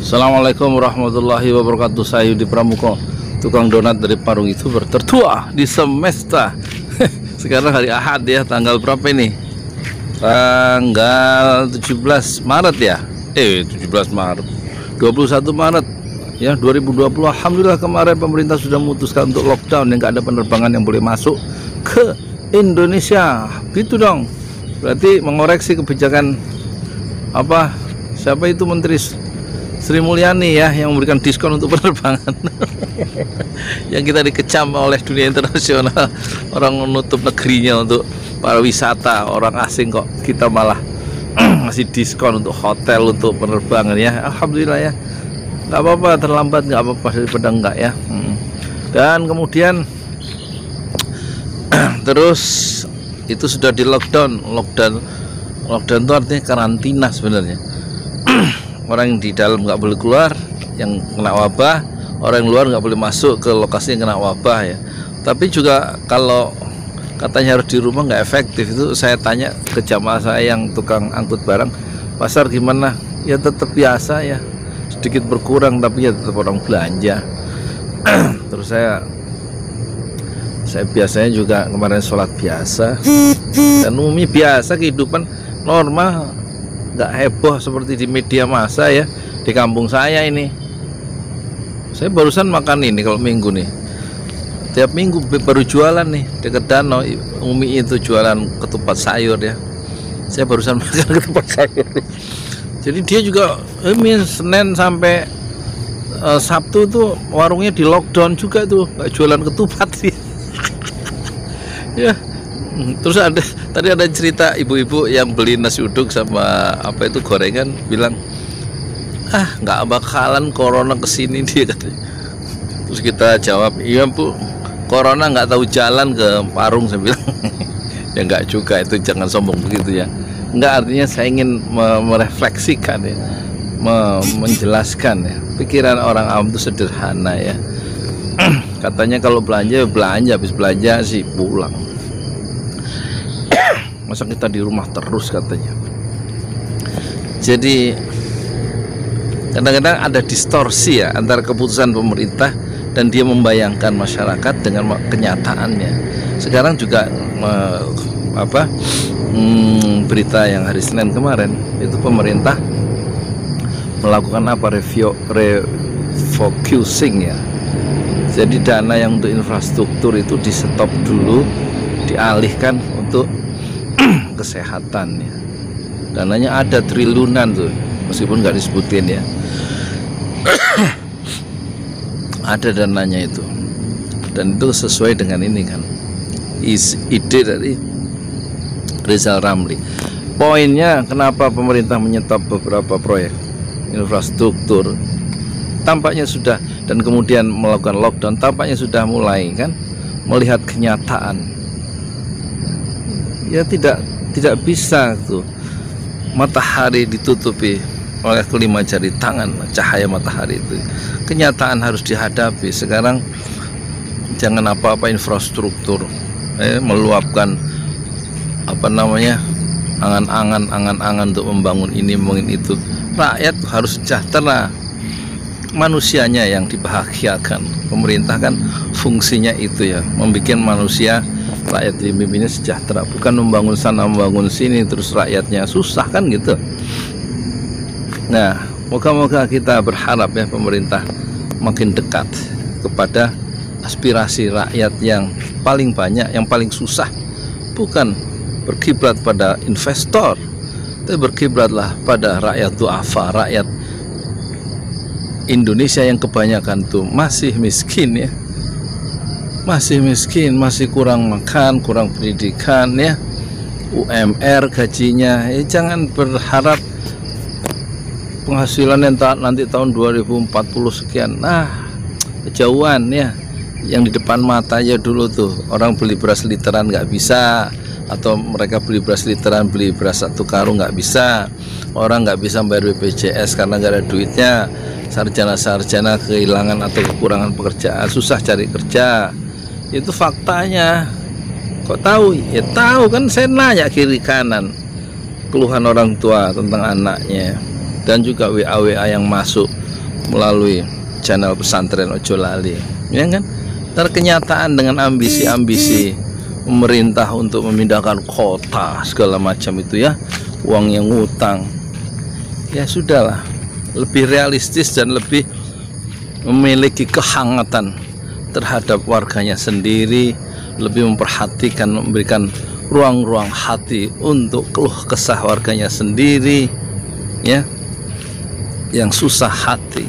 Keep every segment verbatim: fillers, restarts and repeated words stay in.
Assalamualaikum warahmatullahi wabarakatuh. Saya Yudi Pramuko, tukang donat dari Parung YouTuber tertua di semesta. Sekarang hari Ahad ya, tanggal berapa ini? Tanggal tujuh belas Maret ya. Eh tujuh belas Maret dua puluh satu Maret ya dua ribu dua puluh. Alhamdulillah kemarin pemerintah sudah memutuskan untuk lockdown, yang nggak ada penerbangan yang boleh masuk ke Indonesia. Gitu dong. Berarti mengoreksi kebijakan apa? Siapa itu Menteri Sri Mulyani ya, yang memberikan diskon untuk penerbangan. Yang kita dikecam oleh dunia internasional, orang menutup negerinya untuk para wisata, orang asing, kok kita malah masih diskon untuk hotel, untuk penerbangan ya. Alhamdulillah ya, nggak apa-apa, terlambat nggak apa-apa daripada enggak ya. Dan kemudian terus itu sudah di lockdown. Lockdown lockdown itu artinya karantina sebenarnya. Orang yang di dalam nggak boleh keluar, yang kena wabah. Orang yang luar nggak boleh masuk ke lokasi yang kena wabah ya. Tapi juga kalau katanya harus di rumah nggak efektif. Itu saya tanya ke jamaah saya yang tukang angkut barang, pasar gimana? Ya tetap biasa ya, sedikit berkurang tapi ya tetap orang belanja. Terus saya saya biasanya juga kemarin sholat biasa, dan umumnya biasa, kehidupan normal, nggak heboh seperti di media massa ya. Di kampung saya ini, saya barusan makan ini kalau minggu nih, tiap minggu baru jualan nih dekat danau. Umi itu jualan ketupat sayur ya, saya barusan makan ketupat sayur. Jadi dia juga ini Senin sampai uh, Sabtu tuh warungnya di lockdown juga tuh, nggak jualan ketupat sih. Ya. Terus ada tadi ada cerita ibu-ibu yang beli nasi uduk sama apa itu gorengan, bilang ah nggak bakalan corona kesini dia katanya. Terus kita jawab, iya bu, corona nggak tahu jalan ke Parung. Saya bilang ya nggak juga, itu jangan sombong begitu ya. Nggak, artinya saya ingin merefleksikan ya, menjelaskan ya, pikiran orang awam itu sederhana ya. Katanya kalau belanja belanja, habis belanja sih pulang. Masa kita di rumah terus katanya. Jadi kadang-kadang ada distorsi ya antara keputusan pemerintah dan dia membayangkan masyarakat dengan kenyataannya. Sekarang juga me, apa hmm, berita yang hari Senin kemarin itu pemerintah melakukan apa review refocusing ya. Jadi dana yang untuk infrastruktur itu di stop dulu, dialihkan untuk kesehatan ya. Dananya ada triliunan tuh, meskipun nggak disebutin ya. Ada dananya itu, dan itu sesuai dengan ini kan, is ide dari Rizal Ramli. Poinnya kenapa pemerintah menyetop beberapa proyek infrastruktur, tampaknya sudah, dan kemudian melakukan lockdown, tampaknya sudah mulai kan melihat kenyataan. Ya tidak tidak bisa tuh matahari ditutupi oleh kelima jari tangan cahaya matahari itu. Kenyataan harus dihadapi. Sekarang jangan apa-apa infrastruktur, eh, meluapkan apa namanya angan-angan angan-angan untuk membangun ini, membangun itu. Rakyat harus sejahtera, manusianya yang dibahagiakan. Pemerintah kan fungsinya itu ya, membuat manusia, rakyat dipimpinnya sejahtera, bukan membangun sana membangun sini terus rakyatnya susah kan gitu. Nah, moga-moga kita berharap ya pemerintah makin dekat kepada aspirasi rakyat yang paling banyak, yang paling susah. Bukan berkiblat pada investor, tapi berkiblatlah pada rakyat duafa, rakyat Indonesia yang kebanyakan tuh masih miskin ya, masih miskin, masih kurang makan, kurang pendidikan ya, U M R gajinya ya. Jangan berharap penghasilan yang nanti tahun dua ribu empat puluh sekian, nah kejauhan ya. Yang di depan mata aja dulu tuh, orang beli beras literan nggak bisa, atau mereka beli beras literan, beli beras satu karung nggak bisa. Orang nggak bisa bayar B P J S karena nggak ada duitnya. Sarjana-sarjana kehilangan atau kekurangan pekerjaan, susah cari kerja. Itu faktanya. Kok tahu? Ya tahu kan, saya nanya kiri kanan keluhan orang tua tentang anaknya, dan juga W A W A yang masuk melalui channel pesantren Ojo Lali, ya kan? Terkenyataan dengan ambisi-ambisi pemerintah untuk memindahkan kota segala macam itu ya, uang yang ngutang. Ya sudahlah, lebih realistis dan lebih memiliki kehangatan terhadap warganya sendiri, lebih memperhatikan, memberikan ruang-ruang hati untuk keluh kesah warganya sendiri, ya, yang susah hati.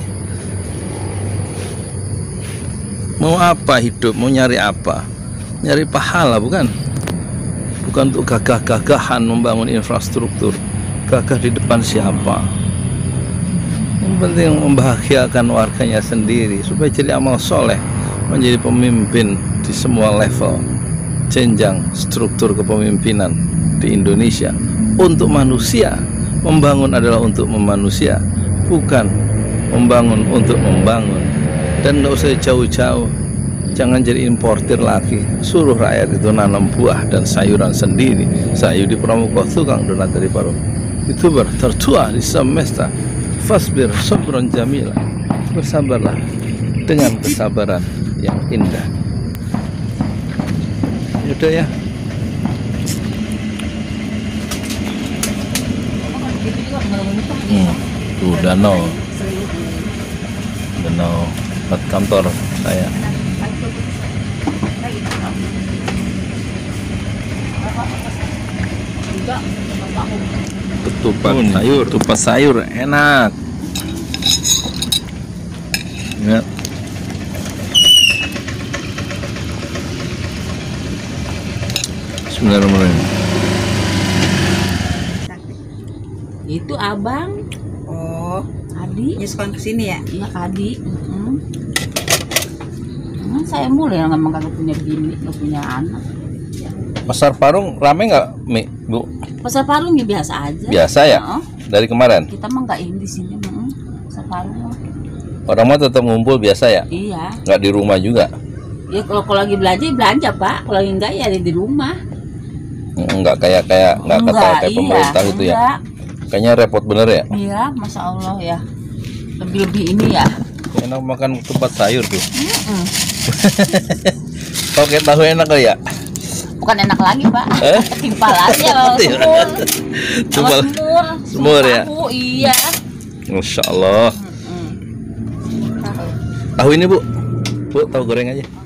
Mau apa hidup? Mau nyari apa? Nyari pahala, bukan? Bukan untuk gagah-gagahan membangun infrastruktur. Gagah di depan siapa? Yang penting membahagiakan warganya sendiri supaya jadi amal soleh, menjadi pemimpin di semua level jenjang struktur kepemimpinan di Indonesia. Untuk manusia, membangun adalah untuk memanusia, bukan membangun untuk membangun. Dan nggak usah jauh-jauh, jangan jadi importir lagi. Suruh rakyat itu nanam buah dan sayuran sendiri. Saya di Pramuka, tukang donat dari Paru, youtuber tertua di semesta. Fasbir sabron jamila, bersabarlah dengan kesabaran yang indah. Udah ya. Hmm, tuh danau, danau buat kantor saya. Ketupat sayur, ketupat sayur enak. Ya. Bismillahirrahmanirrahim. Itu abang. Oh, Adi. nyusukan ke sini ya? Iya Adi. Hmm. Hmm, saya mulai yang emang kagak punya bini, nggak punya anak. Pasar Parung rame nggak, Mi, Bu? Pasar Parung ya biasa aja. Biasa ya? Heeh. Dari kemarin? Kita mah nggak ini di sini. Hmm. Pasar Parung mah. Orang mah tetap ngumpul biasa ya? Iya. Nggak di rumah juga? Ya kalau kalau lagi belanja ya belanja Pak. Kalau lagi enggak ya ada di rumah. Nggak kayak kayak nggak kata kayak iya, pemerintah gitu ya? enggak. Kayaknya repot bener ya? Iya, Masya Allah ya. Lebih-lebih ini ya. Enak makan ketupat sayur tuh. Mm-mm. Oke, tahu enak kali ya? Bukan enak lagi Pak. Eh? Timpal aja sama semur. Sama Timpal. semur. Semur ya? Tahu, iya. Masya Allah. Mm-mm. Tahu ini Bu? Bu, tahu goreng aja.